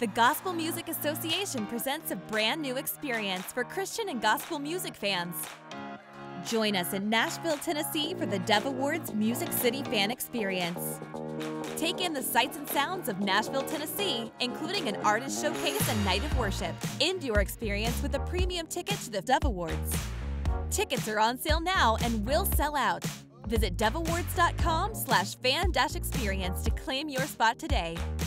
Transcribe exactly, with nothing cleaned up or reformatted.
The Gospel Music Association presents a brand new experience for Christian and gospel music fans. Join us in Nashville, Tennessee for the Dove Awards Music City Fan Experience. Take in the sights and sounds of Nashville, Tennessee, including an artist showcase and night of worship. End your experience with a premium ticket to the Dove Awards. Tickets are on sale now and will sell out. Visit dove awards dot com slash fan dash experience to claim your spot today.